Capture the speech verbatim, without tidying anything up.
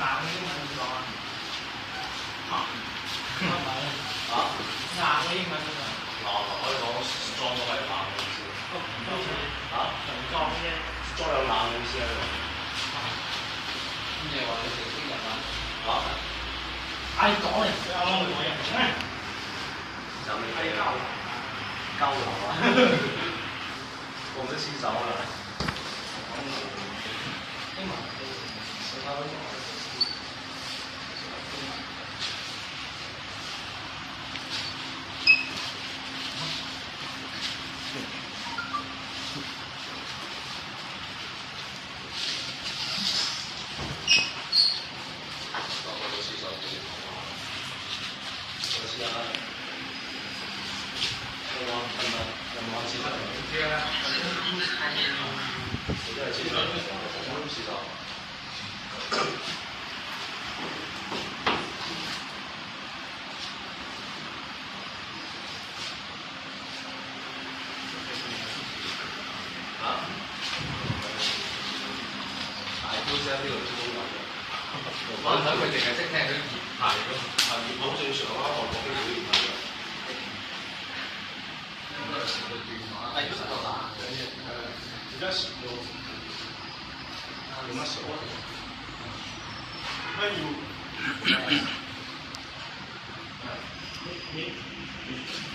嘅英文點講啊？啊？ 啊？ 硬嘅英文點講？ 硬可以講裝都係硬嘅意思。嚇？ 重裝啫。 裝有硬嘅意思喺度。 咁你話你哋識日文？ 嚇？ 嗌講嚟，啱啱講人咩？ 有咩嗌交流。 交流啊！我唔識牽手啊！ 英文食下嗰啲。 我睇佢淨係識聽嗰啲熱牌咯， 係熱好正常啦，外國啲好熱牌嘅。 應該係成個電話。係都成個打嘅嘢。 而家少咗，有乜少啊？咩要？你你。